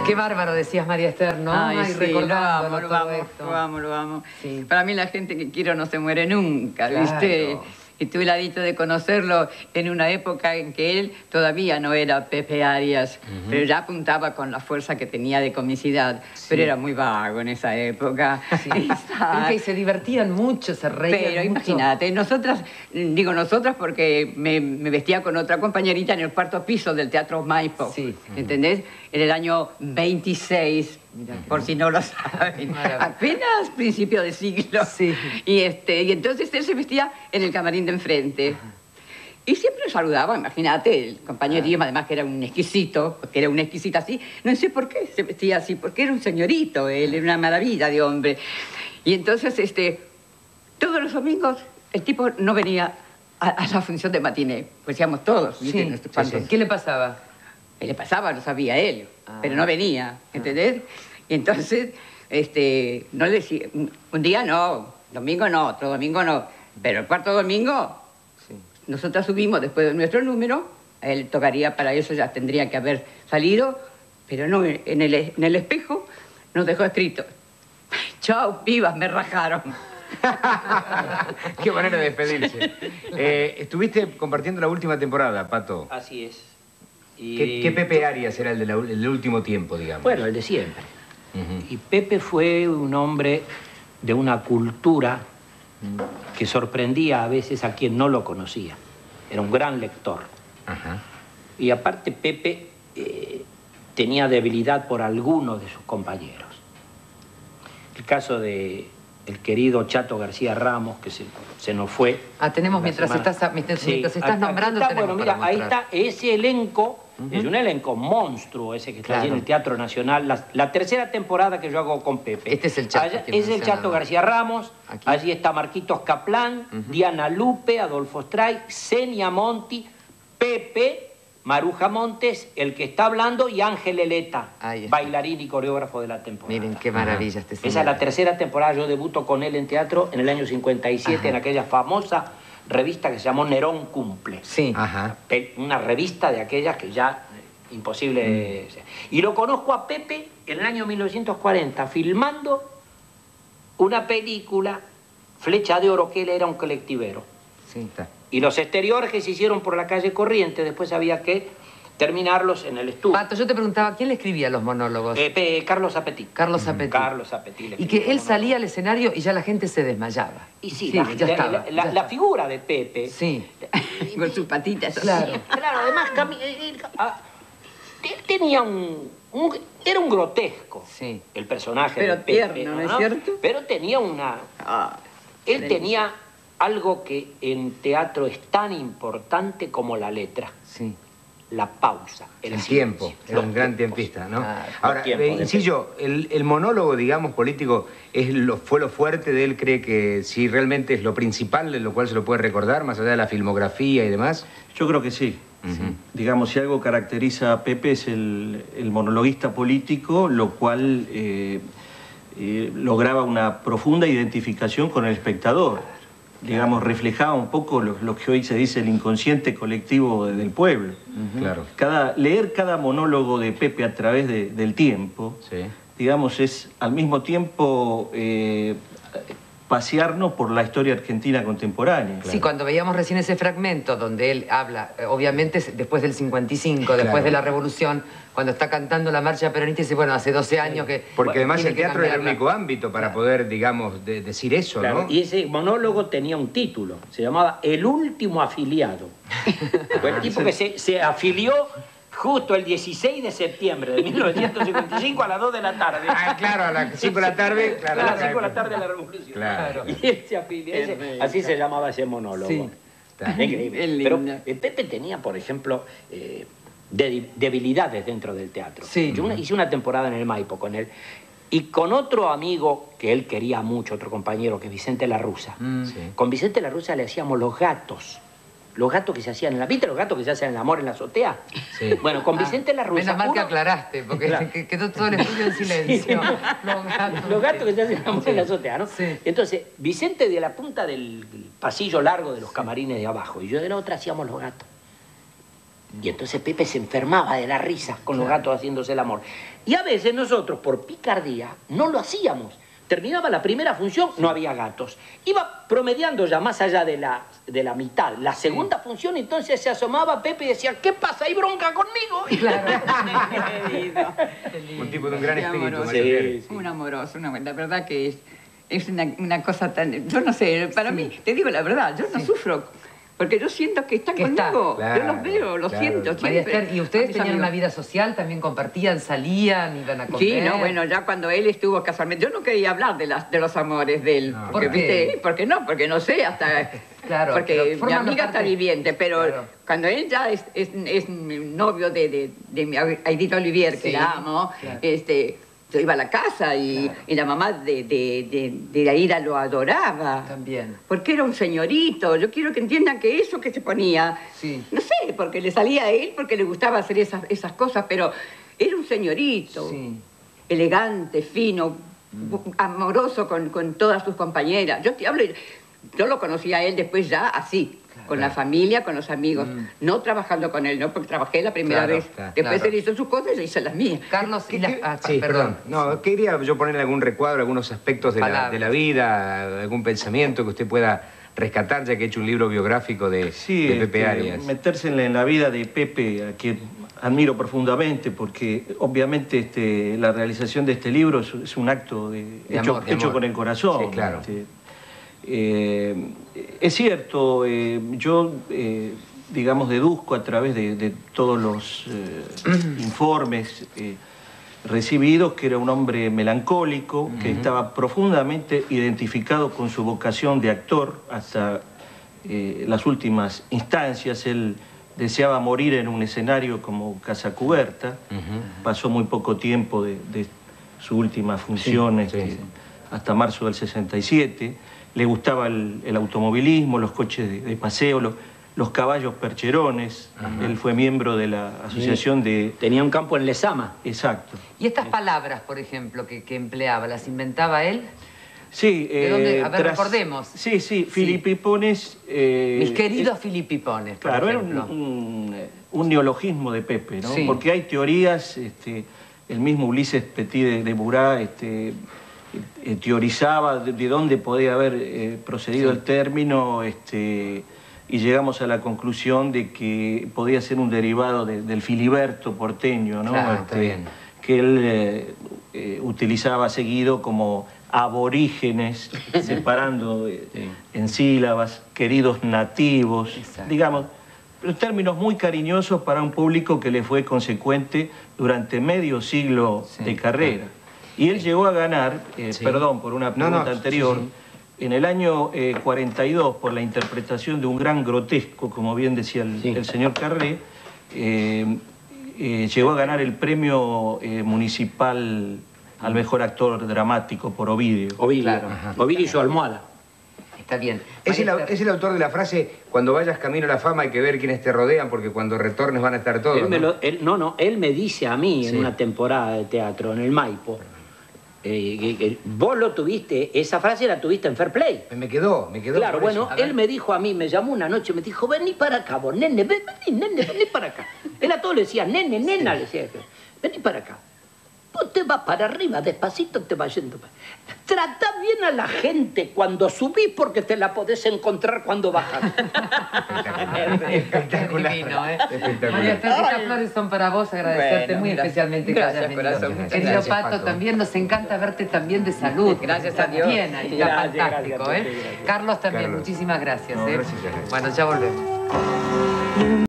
Qué bárbaro, decías, María Esther, ¿no? Ay, sí, recordándolo lo todo amo, esto. lo amo. Sí. Para mí la gente que quiero no se muere nunca, Claro. ¿viste? Y tuve la dicha de conocerlo en una época en que él todavía no era Pepe Arias, pero ya apuntaba con la fuerza que tenía de comicidad. Sí. Pero era muy vago en esa época. Sí. Y se divertían mucho, se reían pero mucho. Imagínate, nosotras, digo nosotras porque me vestía con otra compañerita en el cuarto piso del Teatro Maipo. Sí. ¿Entendés? En el año 26, por si no lo saben. Apenas principio de siglo. Sí. Y entonces él se vestía en el camarín de enfrente. Y siempre lo saludaba, imagínate, el compañerismo, además que era un exquisito, porque era un exquisito así. No sé por qué se vestía así, porque era un señorito, él era una maravilla de hombre. Y entonces, todos los domingos el tipo no venía a la función de matiné, pues íbamos todos, ¿viste? Sí. ¿Qué le pasaba? ¿Qué le pasaba? Lo sabía él, pero no venía, ¿entendés? Y entonces, no le decía, un día no, domingo no, otro domingo no, pero el cuarto domingo, nosotras subimos después de nuestro número, a él tocaría, para eso ya tendría que haber salido, pero no, en el espejo nos dejó escrito, chao, vivas, me rajaron. Qué manera de despedirse. Estuviste compartiendo la última temporada, Pato. Así es. Y... ¿Qué Pepe Arias era el del último tiempo, digamos? Bueno, el de siempre. Y Pepe fue un hombre de una cultura que sorprendía a veces a quien no lo conocía. Era un gran lector. Y aparte Pepe tenía debilidad por algunos de sus compañeros. El caso de el querido Chato García Ramos, que se nos fue. Tenemos, mientras estás nombrando... Está, bueno, mira, ahí está ese elenco. Es un elenco monstruo ese que está allí en el Teatro Nacional. La tercera temporada que yo hago con Pepe. Este es el Chato. Allá, es el Chato García Ramos. Aquí. Allí está Marquitos Caplán, Diana Lupe, Adolfo Stray, Senia Monti, Pepe, Maruja Montes, el que está hablando, y Ángel Eleta, bailarín y coreógrafo de la temporada. Miren qué maravilla este señor. Esa es la tercera temporada. Yo debuto con él en teatro en el año 57, en aquella famosa revista que se llamó Nerón Cumple. Sí. Una revista de aquellas que ya imposible... Y lo conozco a Pepe en el año 1940, filmando una película, Flecha de Oro, que él era un colectivero. Sí, está. Y los exteriores que se hicieron por la calle Corrientes, después había que terminarlos en el estudio. Pato, yo te preguntaba, ¿quién le escribía los monólogos? Carlos Zapetti. Carlos Zapetti. Carlos Zapetti. Y que él salía al escenario y ya la gente se desmayaba. Y sí, ya la figura de Pepe. Sí. Con sus patitas. Claro. Claro, además tenía era un grotesco. Sí. El personaje pero de Pepe. Tierno, ¿no es cierto? Pero tenía él tenía algo que en teatro es tan importante como la letra. Sí. La pausa, el tiempo. Era un gran tiempista, ¿no? Ahora, Incillo, el monólogo, digamos, político, fue lo fuerte de él. ¿Cree que sí realmente es lo principal, de lo cual se lo puede recordar, más allá de la filmografía y demás? Yo creo que sí. Digamos, si algo caracteriza a Pepe es el monologuista político, lo cual lograba una profunda identificación con el espectador. Digamos, reflejaba un poco lo que hoy se dice el inconsciente colectivo del pueblo. Claro. Leer cada monólogo de Pepe a través del tiempo, digamos, es al mismo tiempo pasearnos por la historia argentina contemporánea. Sí, cuando veíamos recién ese fragmento donde él habla, obviamente después del 55, después de la Revolución, cuando está cantando la marcha peronista y dice, bueno, hace 12 años que... Porque además el teatro era el único ámbito para poder, digamos, decir eso, ¿no? Y ese monólogo tenía un título, se llamaba El último afiliado. Fue el tipo que se afilió justo el 16 de septiembre de 1955 a las 2 de la tarde. Claro, a las 5 de la tarde. Claro, a las 5 de la tarde de la Revolución. Claro. Y él se afilió. Así se llamaba ese monólogo. Sí. Increíble. Pero Pepe tenía, por ejemplo, debilidades dentro del teatro. Sí. Yo hice una temporada en el Maipo con él. Y con otro amigo que él quería mucho, otro compañero, que es Vicente Larruza. Con Vicente Larruza le hacíamos Los Gatos. Los gatos que se hacían en la... ¿Viste los gatos que se hacen el amor en la azotea? Sí. Bueno, con Vicente Larruza... Menos mal que aclaraste, porque quedó todo el estudio en silencio. Los gatos que se hacen el amor en la azotea, ¿no? Sí. Entonces, Vicente de la punta del pasillo largo de los camarines de abajo y yo de la otra hacíamos Los Gatos. Y entonces Pepe se enfermaba de la risa con los gatos haciéndose el amor. Y a veces nosotros, por picardía, no lo hacíamos. Terminaba la primera función, no había gatos. Iba promediando ya más allá de la mitad. La segunda función, entonces se asomaba Pepe y decía, ¿qué pasa? ¿Hay bronca conmigo? Y claro. Un tipo de un gran espíritu. Sí. Un amoroso, la verdad que es una cosa tan... Yo no sé, para mí, te digo la verdad, yo no sufro. Porque yo siento que están conmigo. Claro, yo los veo, los siento. María Esther, ¿y ustedes tenían una vida social? ¿También compartían, salían, iban a comer? Sí, no, bueno, ya cuando él estuvo casualmente... Yo no quería hablar de los amores de él. No. Porque, ¿viste? Porque no sé, hasta... Claro, porque mi amiga está viviente, pero cuando él ya es novio de mi Aidita Olivier, que la amo, yo iba a la casa y la mamá de Aida lo adoraba. También. Porque era un señorito. Yo quiero que entiendan que eso que se ponía... Sí. No sé, porque le salía a él, porque le gustaba hacer esas cosas, pero era un señorito. Sí. Elegante, fino, amoroso con todas sus compañeras. Yo te hablo... Yo lo conocí a él después ya así. Con la familia, con los amigos, no trabajando con él, no, porque trabajé la primera vez. Después él hizo sus cosas y yo hice las mías. Carlos, perdón. No, quería yo ponerle algún recuadro, algunos aspectos de la vida, algún pensamiento que usted pueda rescatar, ya que he hecho un libro biográfico de Pepe Arias. Meterse en la vida de Pepe, a quien admiro profundamente, porque obviamente la realización de este libro es un acto hecho con el corazón. Sí, claro. Es cierto, yo, digamos, deduzco a través de todos los informes recibidos que era un hombre melancólico, que estaba profundamente identificado con su vocación de actor hasta las últimas instancias. Él deseaba morir en un escenario como Casacuberta. Pasó muy poco tiempo de su última función hasta marzo del 67. Le gustaba el automovilismo, los coches de paseo, los caballos percherones. Él fue miembro de la asociación de... Tenía un campo en Lezama. Exacto. ¿Y estas palabras, por ejemplo, que empleaba, las inventaba él? Sí. ¿De dónde? A ver, recordemos. Sí, Filipipones... Mis queridos Filipipones, por claro, ejemplo. Era un neologismo de Pepe, ¿no? Sí. Porque hay teorías, el mismo Ulises Petit de Murat, teorizaba de dónde podía haber procedido el término, y llegamos a la conclusión de que podía ser un derivado del filiberto porteño, ¿no? Claro, está bien. Que él utilizaba seguido como aborígenes, separando en sílabas, queridos nativos, digamos, pero términos muy cariñosos para un público que le fue consecuente durante medio siglo de carrera. Y él llegó a ganar, perdón por una pregunta anterior, en el año 42, por la interpretación de un gran grotesco, como bien decía el señor Carré, llegó a ganar el premio municipal al mejor actor dramático por Ovidio. Claro. Ovidio y su almohada. Está bien. Es el autor de la frase, cuando vayas camino a la fama hay que ver quiénes te rodean, porque cuando retornes van a estar todos. Él me dice a mí en una temporada de teatro, en el Maipo, vos lo tuviste, esa frase la tuviste en Fair Play. Me quedó. Claro, bueno, él me dijo a mí, me llamó una noche, me dijo, vení para acá, vos, nene, vení para acá. Él a todos le decía, nene, nena, le decía, vení para acá. Vos te vas para arriba, despacito te vas yendo. Trata bien a la gente cuando subís porque te la podés encontrar cuando bajas. Espectacular. Divino, Espectacular. María Esther, estas flores son para vos, agradecerte muy especialmente que hayas venido. Corazón. Querido Pato, también nos encanta verte también de salud. Gracias a Dios. Bien, ahí está fantástico, Carlos también, muchísimas gracias. No, gracias. Bueno, ya volvemos.